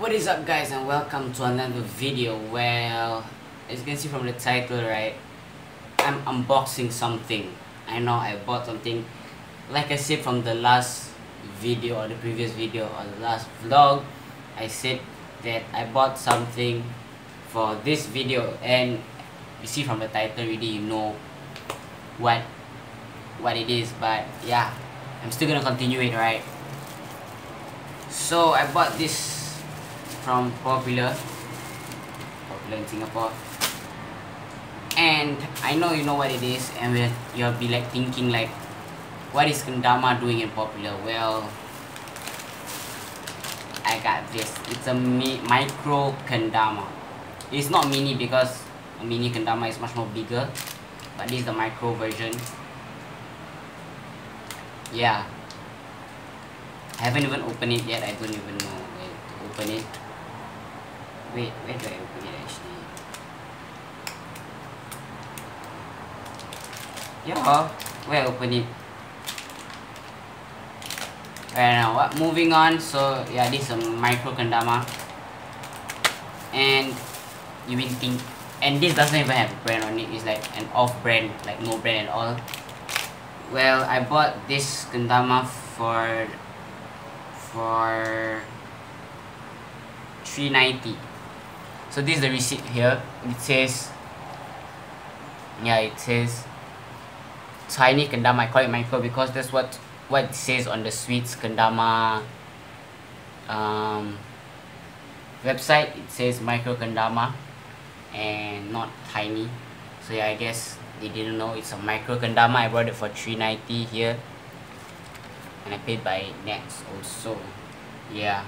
What is up, guys, and welcome to another video. Well, as you can see from the title, right, I'm unboxing something. I know I bought something. Like I said from the last video or the previous video or the last vlog, I said that I bought something for this video, and you see from the title already, you know what it is. But yeah, I'm still gonna continue it, right? So I bought this from Popular in Singapore, and I know you know what it is, and you'll be like thinking like, what is Kendama doing in Popular? Well, I got this. It's a micro Kendama. It's not mini because a mini Kendama is much more bigger, but this is the micro version. Yeah, I haven't even opened it yet. I don't even know where to open it. Wait, where do I open it actually? Yeah, where I open it? Right now, moving on. So yeah, this is a micro Kendama, and you will think, and this doesn't even have a brand on it. It's like an off-brand, like no brand at all. Well, I bought this Kendama for $3.90. So this is the receipt here. It says, yeah, it says tiny Kendama. I call it micro because that's what it says on the Sweets Kendama website. It says micro Kendama and not tiny. So yeah, I guess they didn't know it's a micro Kendama. I bought it for $3.90 here, and I paid by Nets also. Yeah.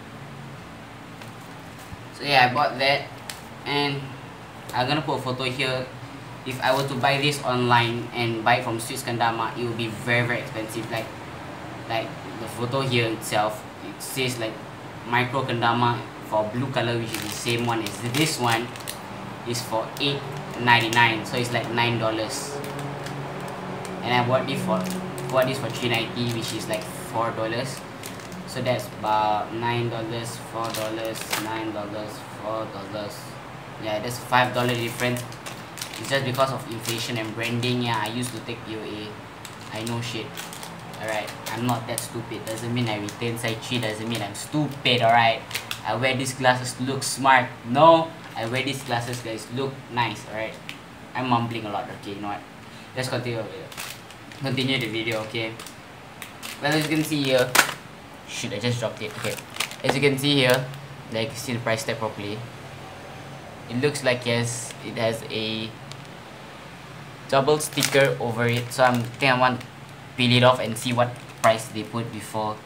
So yeah, I bought that, and I'm gonna put a photo here. If I were to buy this online and buy it from Sweets Kendama, it would be very expensive. Like the photo here itself, it says like micro Kendama for blue color, which is the same one as this one, is for $8.99. So it's like $9, and I bought this for $3.90, which is like $4. So that's about $9, $4, $9, $4. Yeah, that's $5 difference. It's just because of inflation and branding. Yeah, I used to take POA. I know shit. Alright, I'm not that stupid. Doesn't mean I retain side 3. Doesn't mean I'm stupid. Alright, I wear these glasses to look smart. No, I wear these glasses guys look nice. Alright, I'm mumbling a lot. Okay, you know what? Let's continue the video. Okay. Well, as you can see here. Shit, I just dropped it. Okay, as you can see here, like, see the price tag properly. It looks like yes, it has a double sticker over it. So I think I want to peel it off and see what price they put before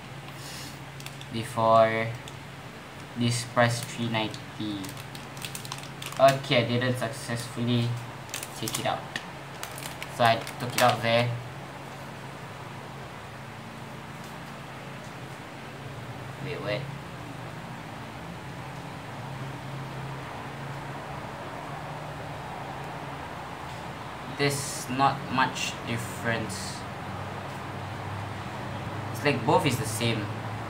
this price $3.90. Okay, I didn't successfully take it out, so I took it out there. Wait. There's not much difference. It's like both is the same.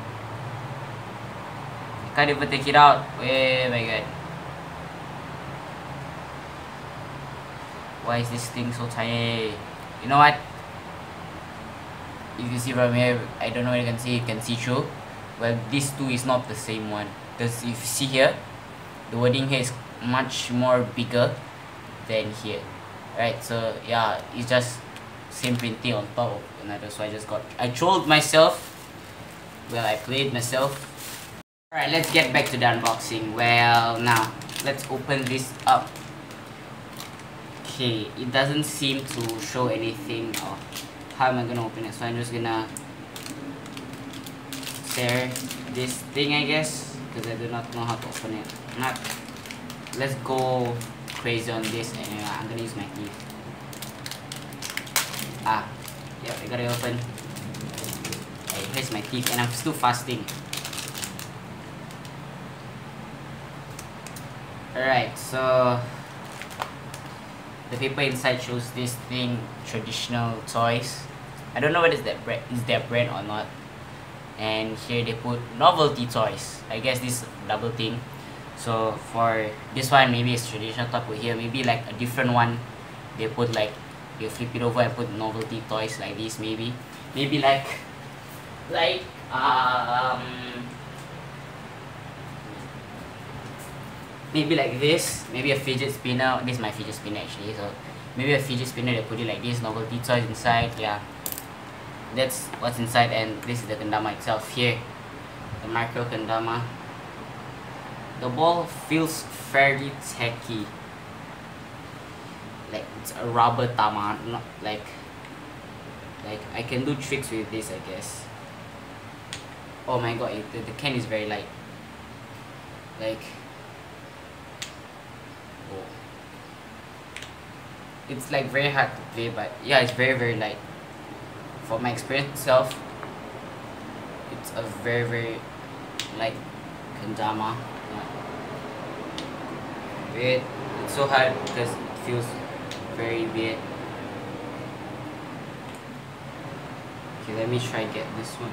I can't even take it out. Oh my god. Why is this thing so tiny? You know what? If you see from here, I don't know what you can see. You can see through. Well, this two is not the same one. Because if you see here, the wording here is much more bigger than here. Right, so yeah, it's just same printing on top of another. So I trolled myself. Well, I played myself. Alright, let's get back to the unboxing. Well, now let's open this up. Okay, it doesn't seem to show anything of how am I gonna open it. So I'm just gonna tear this thing, I guess, because I do not know how to open it. Let's go crazy on this, and I'm gonna use my teeth. Yep, I got it open. Hey, here's my teeth, and I'm still fasting. Alright, so the paper inside shows this thing, traditional toys. I don't know whether is their brand or not. and here they put novelty toys. I guess this double thing. So for this one, maybe it's traditional toy put here, maybe like a different one they put like, you flip it over and put novelty toys like this. Maybe like maybe like this, maybe a fidget spinner. This is my fidget spinner actually, so maybe a fidget spinner, they put it like this, novelty toys inside. Yeah, that's what's inside. And this is the kendama itself here, the micro kendama. The ball feels fairly tacky, like it's a rubber tama, not like I can do tricks with this, I guess. Oh my god, the can is very light, like, oh, it's like very hard to play, but yeah, it's very light. For my experience itself, it's a very light kendama. Weird. It's so hard because it feels very weird. Okay, let me try get this one.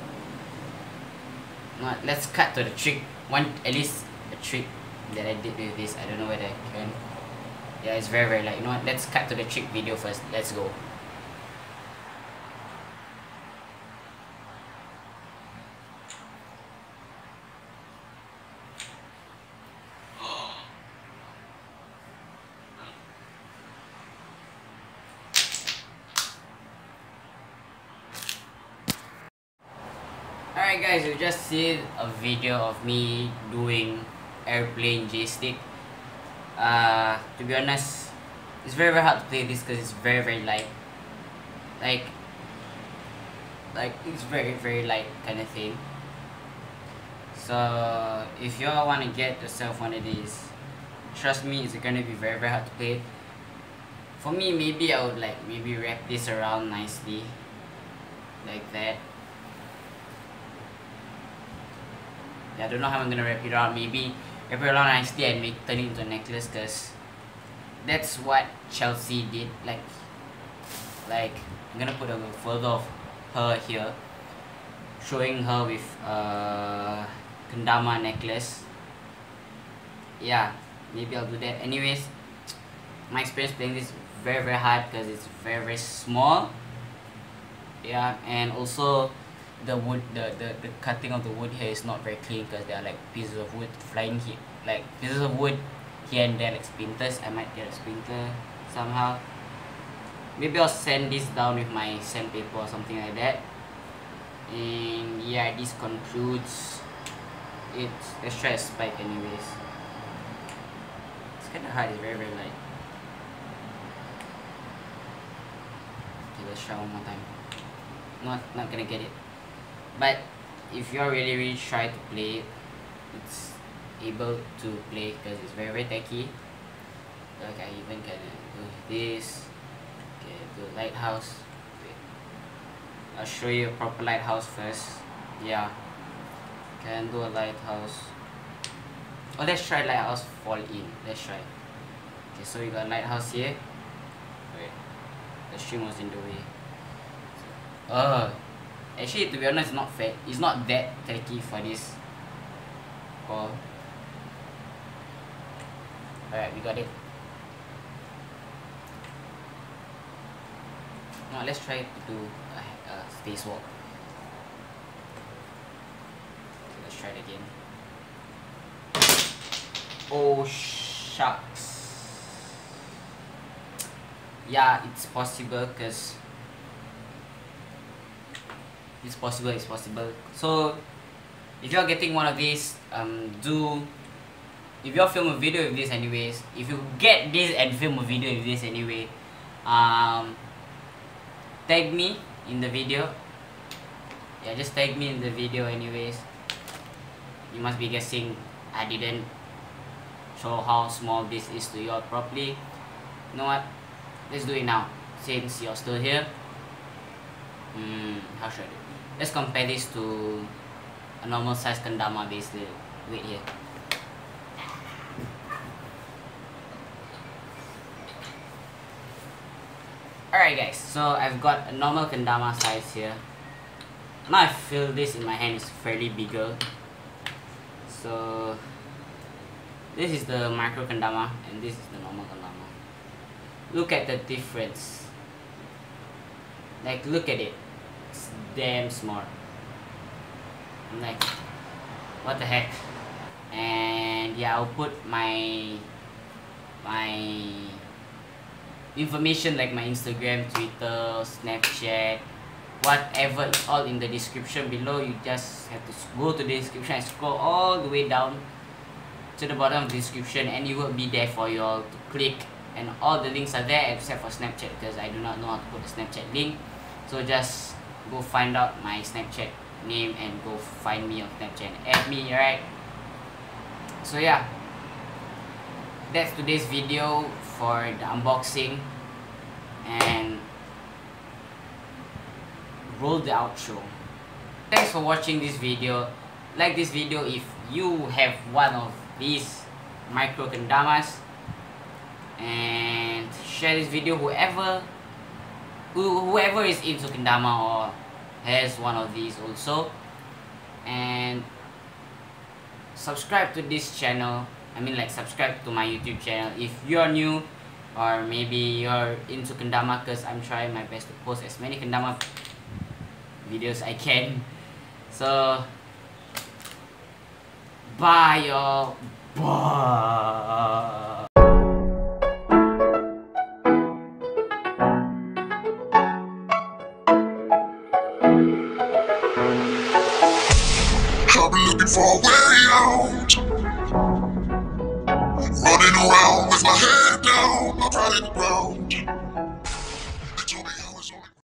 No, let's cut to the trick. At least a trick that I did with this. I don't know whether I can. Yeah, it's very light. You know what? Let's cut to the trick video first. Let's go. Alright guys, you just see a video of me doing airplane joystick. To be honest, it's very hard to play this because it's very light. Like it's very light kind of thing. So if you all want to get yourself one of these, trust me, it's gonna be very hard to play. For me, maybe I would maybe wrap this around nicely, like that. I don't know how I'm gonna wrap it around. Maybe wrap it around nicely and turn it into a necklace, because that's what Chelsea did. Like I'm gonna put a photo of her here, showing her with kendama necklace. Yeah, maybe I'll do that. Anyways, my experience playing this is very hard because it's very small. Yeah, and also the wood, the cutting of the wood here is not very clean because there are like pieces of wood flying here, like pieces of wood here and there, like splinters. I might get a splinter somehow. Maybe I'll sand this down with my sandpaper or something like that. And yeah, this concludes it. Let's try a spike anyways. It's kind of hard, it's very light. Okay, let's try one more time. Not gonna get it. But if you're really try to play it, it's able to play because it's very tacky. Like I even can do this. Okay, do lighthouse. Wait. I'll show you a proper lighthouse first. Yeah, can do a lighthouse. Oh, let's try lighthouse fall in. Let's try. Okay, so we got lighthouse here. Wait, the string was in the way. Actually, to be honest, it's not that tacky for this ball. Alright, we got it. Now let's try to do a spacewalk. Okay, let's try it again. Oh shucks. Yeah, it's possible because it's possible. So if you're getting one of these, if you film a video with this anyways, if you get this and film a video with this anyway, tag me in the video. Yeah, just tag me in the video anyways. You must be guessing I didn't show how small this is to you all properly. You know what, let's do it now since you're still here. How should I do it? Let's compare this to a normal size kendama basically. Wait here. Alright guys, so I've got a normal kendama size here. Now I feel this in my hand is fairly bigger. So this is the micro kendama and this is the normal kendama. Look at the difference. Like, look at it. It's damn small. I'm like, what the heck? And yeah, I'll put my information like my Instagram, Twitter, Snapchat, whatever, it's all in the description below. You just have to go to the description and scroll all the way down to the bottom of the description, and it will be there for you all to click, and all the links are there except for Snapchat because I do not know how to put the Snapchat link. So just go find out my Snapchat name and go find me on Snapchat and add me, right? So yeah, that's today's video for the unboxing, and roll the outro. Thanks for watching this video. Like this video if you have one of these micro kendamas, and share this video whoever is into kendama or has one of these also, and subscribe to this channel. I mean, like, subscribe to my YouTube channel if you're new, or maybe you're into kendama, because I'm trying my best to post as many kendama videos I can. So bye y'all. Bye. I've been looking for a way out, running around with my head down, my pride in the ground.